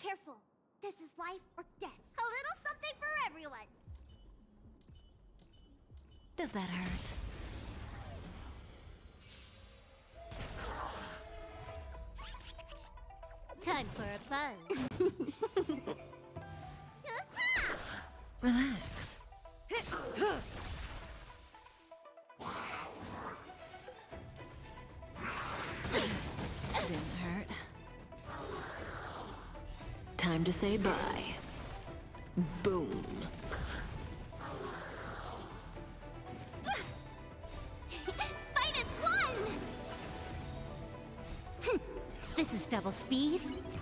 careful. This is life or death. A little something for everyone. Does that hurt? Time for a buzz. Relax. Didn't hurt. Time to say bye. Boom. Minus one! This is double speed.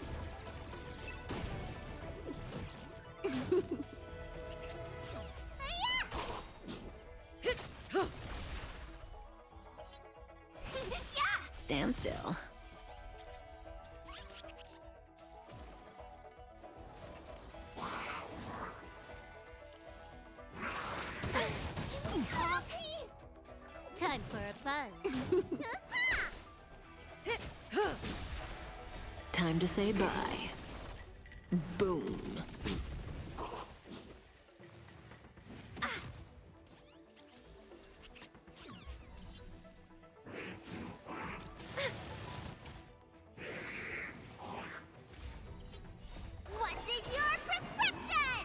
Stand still. Time for a buzz. Time to say bye. Boom. What's in your prescription?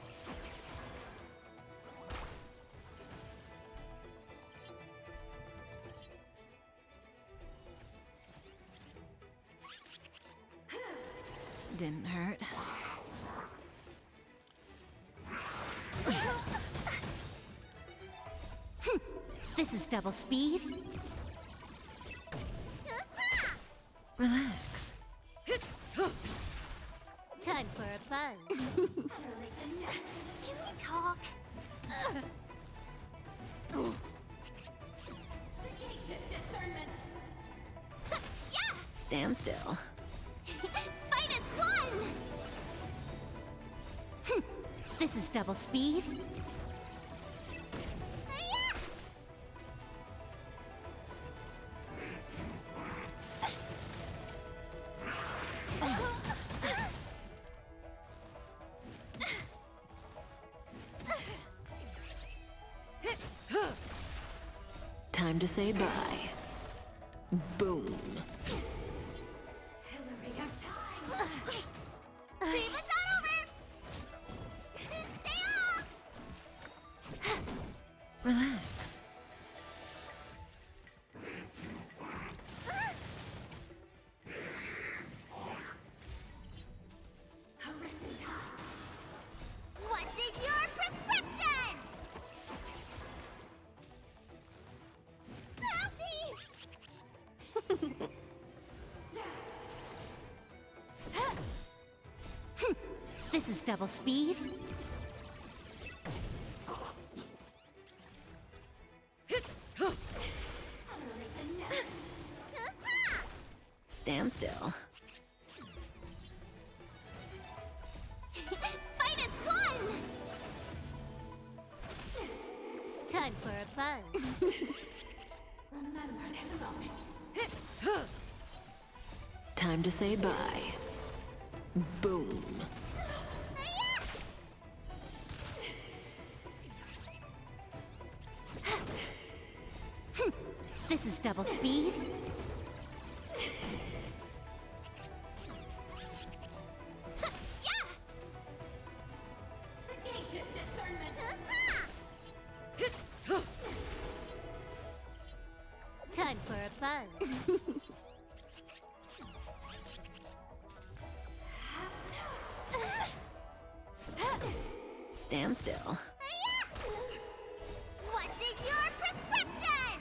Didn't hurt. This is double speed. Relax. Time for a buzz. Can we talk? Sagacious discernment. Yeah! Stand still. Minus one! This is double speed. Time to say bye. Boom. Hillary of time! Dream is not over! Stay off! Relax. What's in your prescription? Help me! This is double speed. Stand still. Minus one! Time for a buzz. Remember this moment. Time to say bye. Boom. This is double speed. Sagacious discernment. Time for a buzz. Stand still. What's in your prescription?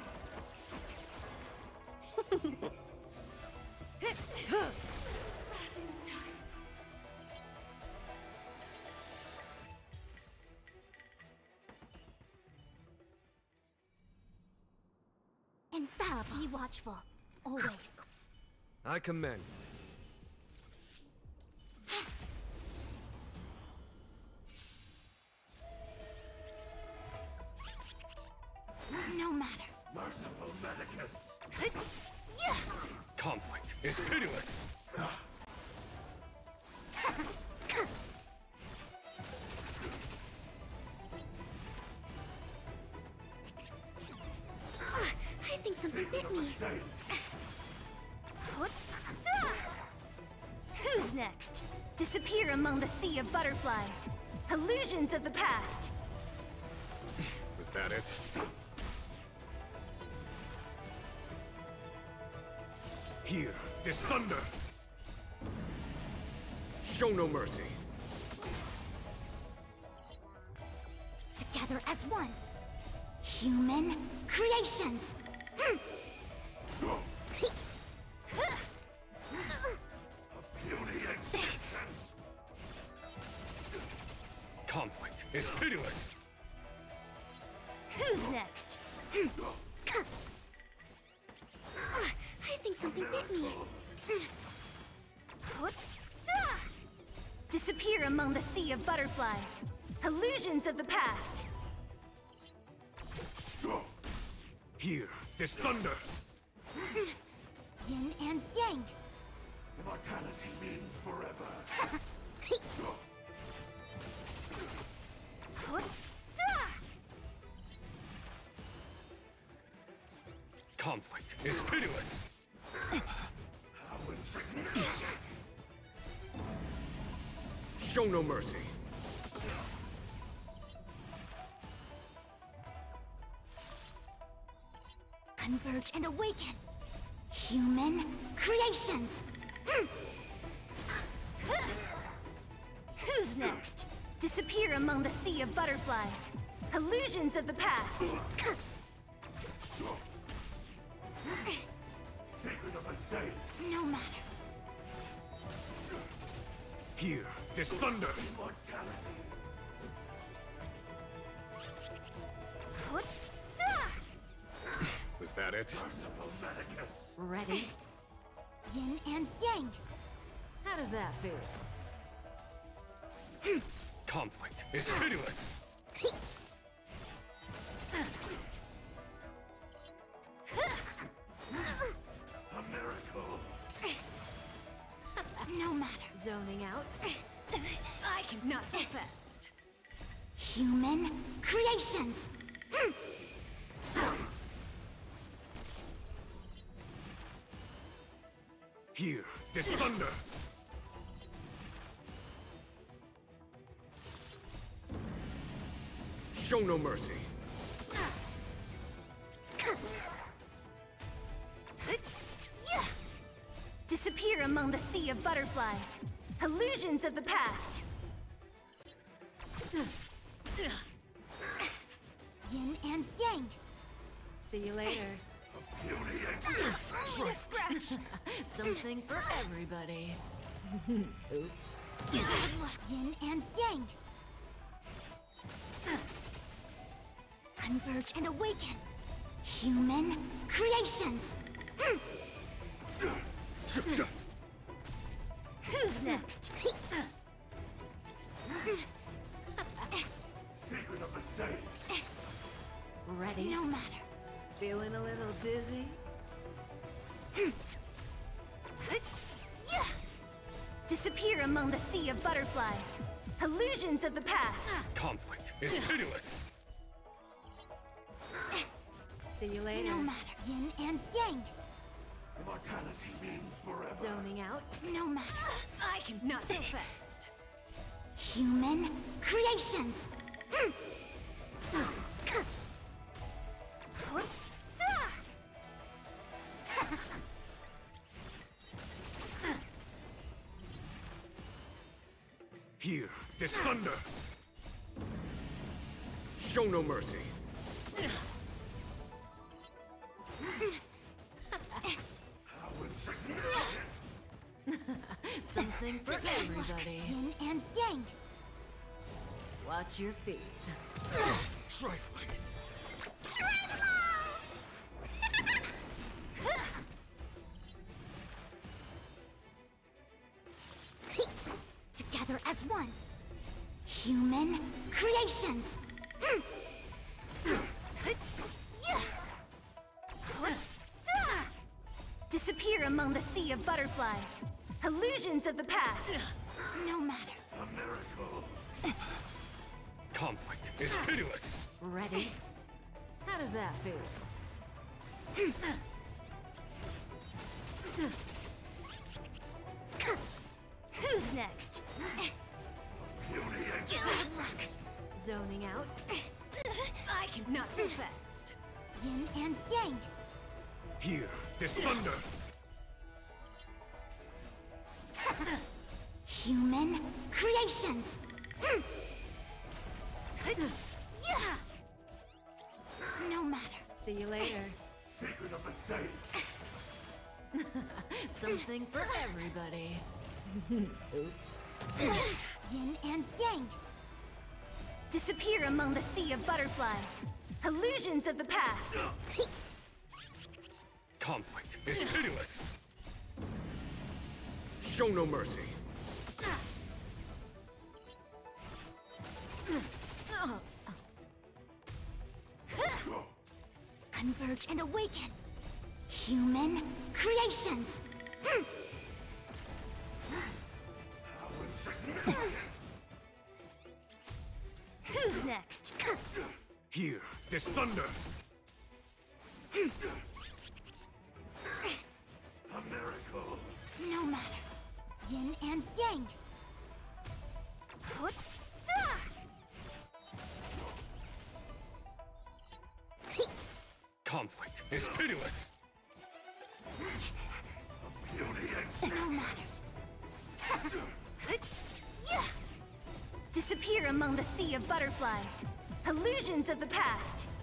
Infallible. Be watchful, always. I commend. No matter. Merciful Medicus! Conflict is pitiless. something bit me. Saint. Who's next? Disappear among the sea of butterflies. Illusions of the past. Was that it? Here, this thunder! Show no mercy. Together as one. Human creations. Puny existence. Conflict is pitiless. Who's next? I think something bit me. Disappear among the sea of butterflies. Illusions of the past. Here, this thunder! Yin and yang. Immortality means forever. Conflict is pitiless. How insignificant. Show no mercy. Converge and awaken. Human creations. Who's next? Disappear among the sea of butterflies. Illusions of the past. Secret of a saint. No matter. Here, this thunder! Immortality. Was that it? Merciful Medicus. Ready? Yin and yang. How does that feel? Conflict is pitiless. A miracle. No matter. Zoning out? I can not so fast. Human creations. Here, this thunder! Show no mercy. Disappear among the sea of butterflies. Illusions of the past. Yin and yang. See you later. Puny existence. Only a scratch. Something for everybody. Oops. Yin and yang. Converge and awaken. Human creations. Who's next? Secret of a saint. Ready? No matter. Feeling a little dizzy? Disappear among the sea of butterflies. Illusions of the past. Conflict is pitiless. See you later. No matter. Yin and yang. Immortality means forever. Zoning out? No matter. I can not so fast. Human creations. Here, this thunder! Show no mercy. How insignificant. Something for everybody. Yin and yang. Watch your feet. Trifling. Together as one. Human creations. Disappear among the sea of butterflies. Illusions of the past. No matter. A miracle. Conflict is pitiless. Ready? How does that feel? Who's next? Zoning out. I can not so fast. Yin and yang. Hear this thunder! Human creations. Yeah. No matter. See you later. Secret of the Saints. Something for everybody. Oops. Yin and yang. Disappear among the sea of butterflies. Illusions of the past. Conflict is pitiless! Show no mercy. Converge and awaken. Human creations. Who's next? Hear this thunder! A miracle. No matter. Yin and yang. Conflict is pitiless! No matter. Disappear among the sea of butterflies. Illusions of the past.